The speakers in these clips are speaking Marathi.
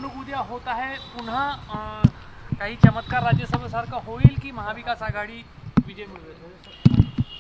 निवडणूक उद्या होत आहे, पुन्हा काही चमत्कार राज्यसभेसारखा होईल की महाविकास आघाडी विजय मिळवेल?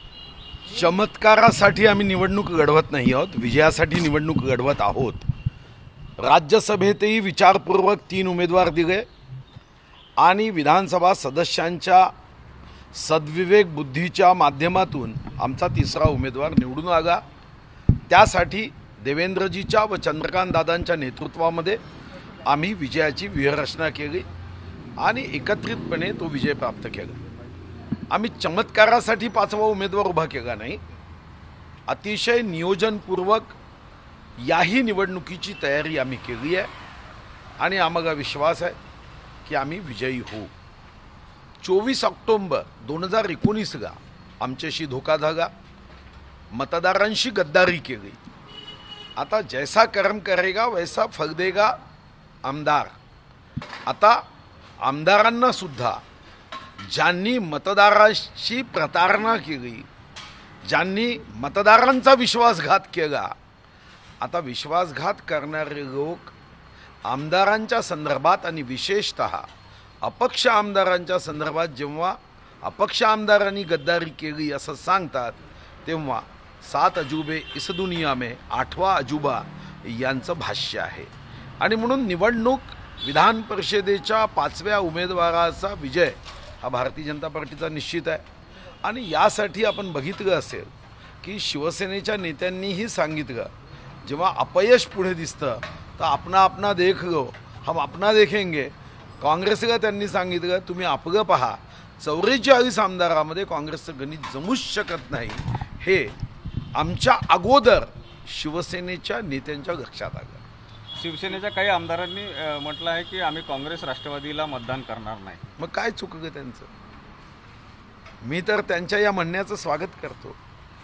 चमत्कारासाठी आम्ही निवडणूक लढवत नाही आहोत, विजयासाठी निवडणूक लढवत आहोत. राज्यसभेतही विचारपूर्वक 3 उमेदवार दिले आणि विधानसभा सदस्यांच्या सद्विवेक बुद्धीच्या माध्यमातून आमचा 3रा उमेदवार निवडून आला. त्यासाठी देवेंद्रजीच्या व चंद्रकांत दादांच्या नेतृत्वामध्ये आम्ही विजयाची व्यूहरचना केली आणि एकत्रितपणे तो विजय प्राप्त केला. आम्ही चमत्कारासाठी 5वा उमेदवार उभा केला नाही, अतिशय नियोजनपूर्वक याही निवडणुकीची तयारी आम्ही केली आहे आणि आम्हाला विश्वास आहे की आम्ही विजयी होऊ. 24 ऑक्टोबर 2019 आमच्याशी धोका झाला, मतदारांशी गद्दारी केली. आता जैसा कर्म करेगा वैसा फल देगा आमदार. आता आमदारांना सुद्धा ज्यांनी मतदारांशी प्रतारणा केली, ज्यांनी मतदारांचा विश्वासघात केला, आता विश्वासघात करणारे लोक आमदारांच्या संदर्भात आणि विशेषतः अपक्ष आमदारांच्या संदर्भात जेव्हा अपक्ष आमदारांनी गद्दारी केली असं सांगतात, तेव्हा 7 अजूबे इस दुनिया में 8वां अजूबा यांचं भाष्य आहे. आणि म्हणून निवडणूक विधान परिषदेच्या 5व्या उमेदवाराचा विजय हा भारतीय जनता पार्टीचा निश्चित आहे. आणि यासाठी आपण बघितलं असेल की शिवसेनेच्या नेत्यांनीही सांगितलं, जेव्हा अपयश पुढे दिसतं तर अपना देख लो हम अपना देखेंगे. काँग्रेसला त्यांनी सांगितलं तुम्ही आपलं पहा. 44 आमदारामध्ये काँग्रेसचं गणित जमूच शकत नाही, हे आमच्या अगोदर शिवसेनेच्या नेत्यांच्या लक्षात आलं. शिवसेनेच्या काही आमदारांनी म्हटलं आहे की आम्ही काँग्रेस राष्ट्रवादीला मतदान करणार नाही. मग काय चुकलं त्यांचं? मी तर त्यांच्या या म्हणण्याचं स्वागत करतो.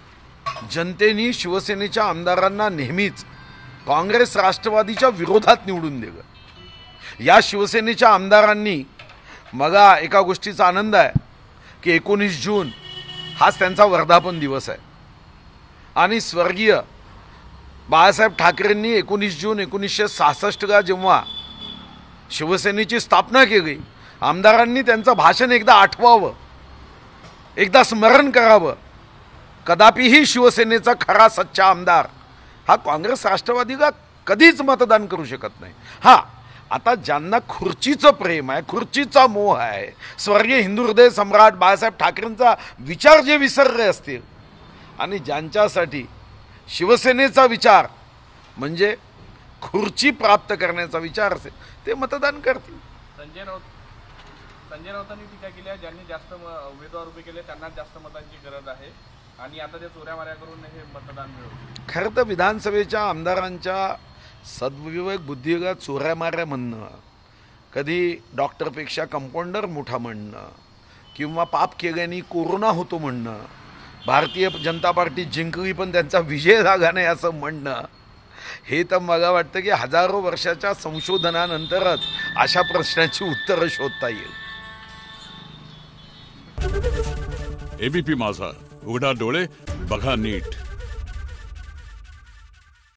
जनतेने शिवसेनेच्या आमदारांना नेहमीच काँग्रेस राष्ट्रवादीच्या विरोधात निवडून दिलं. या शिवसेनेच्या आमदारांनी, मला एका गोष्टीचा आनंद आहे की 19 जून हाच त्यांचा वर्धापन दिवस आहे आणि स्वर्गीय बाळासाहेब ठाकरेंनी 19 जून 1966 जेव्हा शिवसेनेची स्थापना केली, आमदारांनी त्यांचं भाषण एकदा आठवावं, एकदा स्मरण करावं. कदापिही शिवसेनेचा खरा सच्चा आमदार हा काँग्रेस राष्ट्रवादीला कधीच मतदान करू शकत नाही. हां, आता ज्यांना खुर्चीचं प्रेम आहे, खुर्चीचा मोह आहे, स्वर्गीय हिंदू हृदय सम्राट बाळासाहेब ठाकरेंचा विचार जे विसरले असतील आणि ज्यांच्यासाठी शिवसेनेचा विचार म्हणजे खुर्ची प्राप्त करण्याचा विचार असेल, ते मतदान करतील. संजय राऊतांनी टीका केली आहे, ज्यांनी जास्त उमेदवार उभे केले त्यांना जास्त मतांची गरज आहे आणि आता ते चोऱ्यामाऱ्या करून हे मतदान मिळवतील. खरं तर विधानसभेच्या आमदारांच्या सद्विवेक बुद्धीला चोऱ्यामाऱ्या म्हणणं, कधी डॉक्टरपेक्षा कंपाऊंडर मोठा म्हणणं किंवा पाप केल्याने कोरोना होतो म्हणणं, भारतीय जनता पार्टी जिंकली पण त्यांचा विजय झाला नाही असं म्हणणं, हे तर मला वाटतं की हजारो वर्षाच्या संशोधनानंतरच अशा प्रश्नाची उत्तरं शोधता येईल. एबीपी माझा, उघडा डोळे बघा नीट.